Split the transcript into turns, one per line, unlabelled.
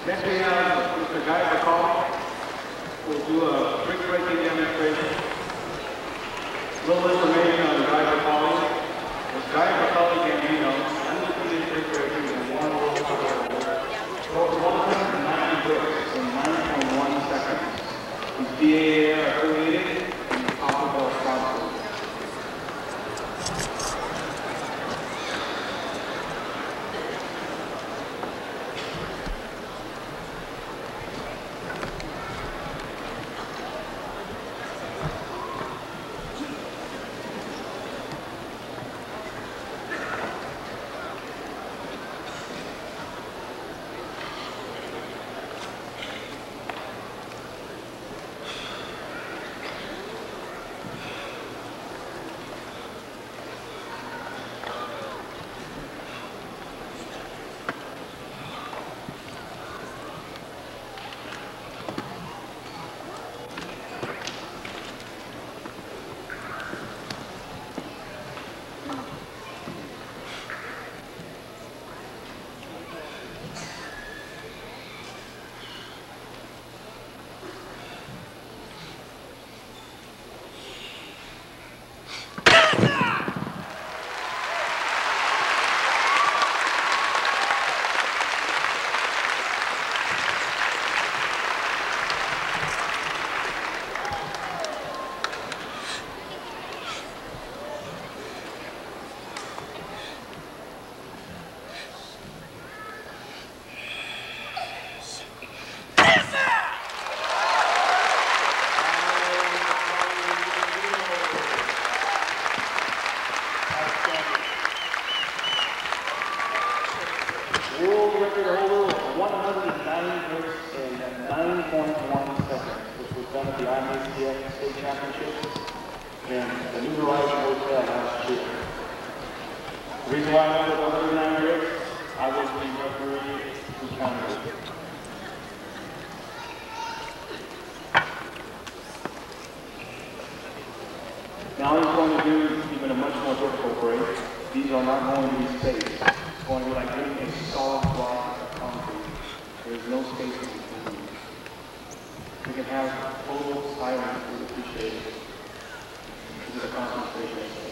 Next we have Mr. Guy Bracali, who will do a brick breaking demonstration. A little information on Guy Bracali. Guy Bracali-Gambino, undefeated brick breaking in one World Wuko Championchips. Scored 190 bricks in 9.1 seconds. He's BAA affiliated and he's topl sponsored. World record holder of 109 bricks in 9.1 seconds, which was done at the IMACF State Championships in the New Horizon Hotel last year. The reason why I went with 109 bricks, I was the referee who counted it. Now he's going to do even a much more difficult break. These are not going to be spaced. It's going to be like hitting a solid block of concrete. There is no space in between. We can have total silence is appreciated. This is a concentration.